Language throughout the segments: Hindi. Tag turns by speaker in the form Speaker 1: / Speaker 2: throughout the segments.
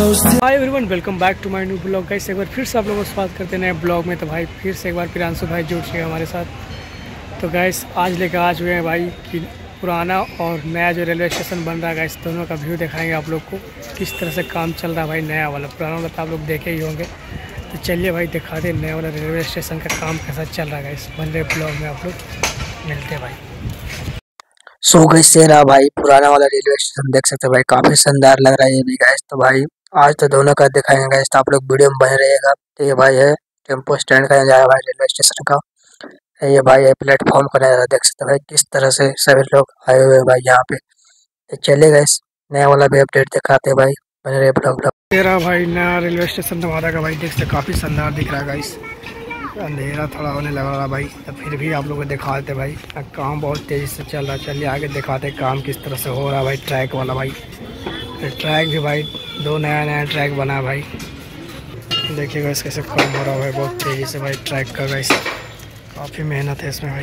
Speaker 1: Hi everyone, welcome back to my new blog. Guys एक बार फिर से आप लोगों को स्वागत करते हैं नए ब्लॉग में। तो भाई फिर से एक बार प्रियांशु भाई जुड़ चुके हैं हमारे साथ। तो गाइस आज लेकर आ चुके हैं भाई कि पुराना और नया जो रेलवे स्टेशन बन रहा है गाइस, दोनों का व्यू दिखाएंगे आप लोग को किस तरह से काम चल रहा है भाई। नया वाला पुराना वाला तो आप लोग देखे ही होंगे, तो चलिए भाई दिखा दे नया वाला रेलवे स्टेशन का काम कैसा चल रहा है गाइस। बन रहे ब्लॉग में आप लोग मिलते हैं भाई।
Speaker 2: सो गाइस ये रहा भाई पुराना वाला रेलवे स्टेशन, देख सकते हैं भाई काफी शानदार लग रहा है ये भी गाइस। तो भाई आज तो दोनों का दिखाएंगे गाइस, तो आप लोग वीडियो में बने रहिएगा। तो ये भाई है टेम्पो स्टैंड का नजारा भाई रेलवे स्टेशन का। ये भाई है प्लेटफॉर्म का नजारा, देख सकते हैं भाई किस तरह से सभी लोग आए हुए हैं भाई यहाँ पे। तो चलिए गाइस नया वाला भी अपडेट दिखाते हैं भाई, बने रहे ब्लॉग।
Speaker 1: तेरा भाई नया रेलवे स्टेशन नवादा का भाई, देख सकते काफी शानदार दिख रहा है गाइस। अंधेरा थोड़ा होने लगा रहा भाई, तो फिर भी आप लोगों को दिखाते भाई काम बहुत तेज़ी से चल रहा है। चलिए आगे दिखाते काम किस तरह से हो रहा है भाई। ट्रैक वाला भाई, ट्रैक भी भाई दो नया ट्रैक बना है भाई। देखिएगा इस कैसे काम हो रहा है भाई, बहुत तेज़ी से भाई ट्रैक का गाइस। काफ़ी मेहनत है इसमें भाई।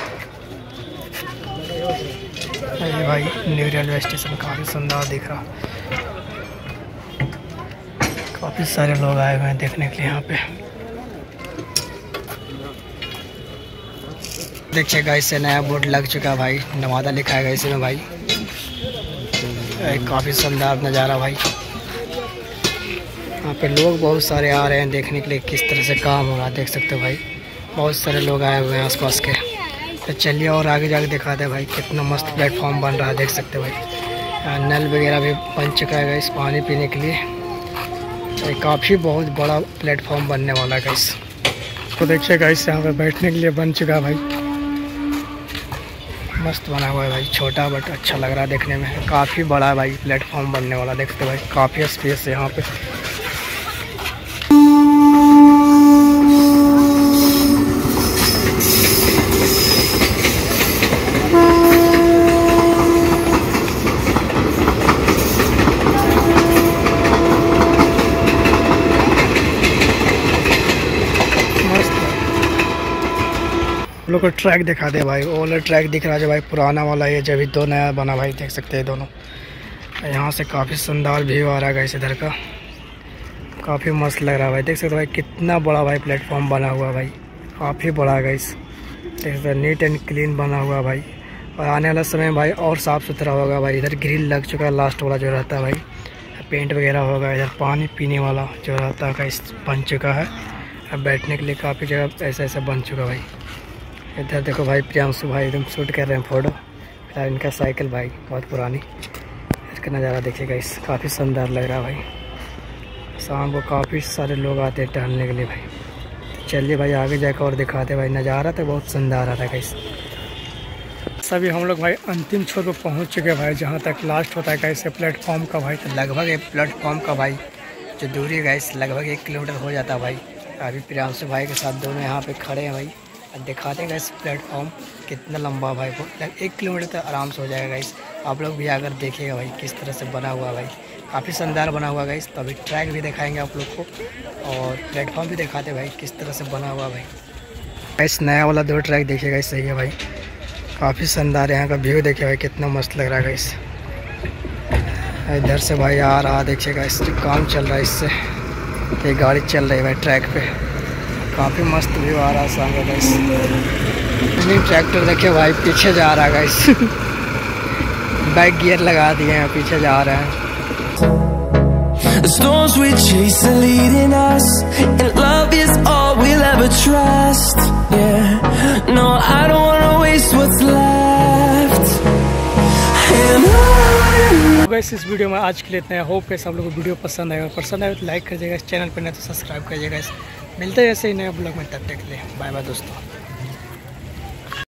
Speaker 1: ये भाई न्यू रेलवे स्टेशन काफ़ी शानदार दिख रहा, काफ़ी सारे लोग आए हुए हैं देखने के लिए यहाँ पे। देखिए गाइस से नया बोर्ड लग चुका है भाई, नवादा लिखा है गाइस में भाई। काफ़ी शानदार नज़ारा भाई। यहाँ पे लोग बहुत सारे आ रहे हैं देखने के लिए किस तरह से काम हो रहा है, देख सकते हो भाई बहुत सारे लोग आए हुए हैं आसपास के। तो चलिए और आगे जाके दिखाते हैं भाई कितना मस्त प्लेटफॉर्म बन रहा है, देख सकते हो भाई। नल वगैरह भी बन चुका है गाइस पानी पीने के लिए। काफ़ी बहुत बड़ा प्लेटफॉर्म बनने वाला है गाइस। तो देखिए गाइस यहाँ पे बैठने के लिए बन चुका है भाई, मस्त बना हुआ है भाई। छोटा बट अच्छा लग रहा है देखने में। काफ़ी बड़ा है भाई प्लेटफॉर्म बनने वाला, देखते भाई काफ़ी स्पेस है यहाँ पे। लोग को ट्रैक दिखा दे भाई, वो वाला ट्रैक दिख रहा है भाई पुराना वाला, ये जब भी दो नया बना भाई, देख सकते हैं दोनों। यहाँ से काफ़ी शानदार व्यू आ रहा है इधर का, काफ़ी मस्त लग रहा है भाई। देख सकते भाई कितना बड़ा भाई प्लेटफॉर्म बना हुआ भाई, काफ़ी बड़ा है गाइस। देख सकते नीट एंड क्लीन बना हुआ भाई, और आने वाला समय भाई और साफ़ सुथरा होगा भाई। इधर ग्रिल लग चुका है लास्ट वाला जो रहता है भाई, पेंट वगैरह होगा। इधर पानी पीने वाला जो रहता है गाइस बन चुका है। अब बैठने के लिए काफ़ी जगह ऐसा ऐसा बन चुका भाई। इधर देखो भाई प्रियांशु भाई एकदम शूट कर रहे हैं फोटो। फिलहाल इनका साइकिल भाई बहुत पुरानी, इसका नज़ारा देखिएगा इस काफ़ी शानदार लग रहा है भाई। शाम को काफ़ी सारे लोग आते हैं टहलने के लिए भाई। चलिए भाई आगे जाकर और दिखाते भाई, नज़ारा तो बहुत शानदार आता है गाइस। सभी हम लोग भाई अंतिम छोर पर पहुंच चुके हैं भाई, जहां तक लास्ट होता है गाइस प्लेटफॉर्म का भाई। तो लगभग एक प्लेटफॉर्म का भाई जो दूरी गाइस लगभग 1 किलोमीटर हो जाता है भाई। अभी प्रियांशु भाई के साथ दोनों यहाँ पे खड़े हैं भाई, दिखाते हैं इस प्लेटफॉर्म कितना लंबा भाई, वो 1 किलोमीटर तक आराम से हो जाएगा गाइस। आप लोग भी अगर देखेगा भाई किस तरह से बना हुआ भाई, काफ़ी शानदार बना हुआ गाइस। तो अभी ट्रैक भी दिखाएंगे आप लोग को, और प्लेटफॉर्म भी दिखाते भाई किस तरह से बना हुआ भाई। गाइस नया वाला 2 ट्रैक देखिएगा सही है भाई, काफ़ी शानदार। यहाँ का व्यू देखिए भाई कितना मस्त लग रहा है गाइस। इधर से भाई आ रहा देखिएगा, इस काम चल रहा है, इससे ये गाड़ी चल रही है भाई ट्रैक पे, काफ़ी मस्त व्यू आ रहा है सामने गाइस। ट्रैक्टर देखिए भाई पीछे जा रहा है गाइस बैक गियर लगा दिए हैं, पीछे जा रहे हैं। The storms we chase are leading us, and love is all we'll ever trust. Yeah, no, I don't wanna waste what's left. तो गाइस इस वीडियो में आज के लिए इतना है। होप कि सब लोगों को वीडियो पसंद आएगा, पसंद आए तो लाइक करिएगा, इस चैनल पर नहीं तो सब्सक्राइब करिएगा। मिलते हैं ऐसे ही नए ब्लॉग में, तब तक के लिए बाय बाय दोस्तों।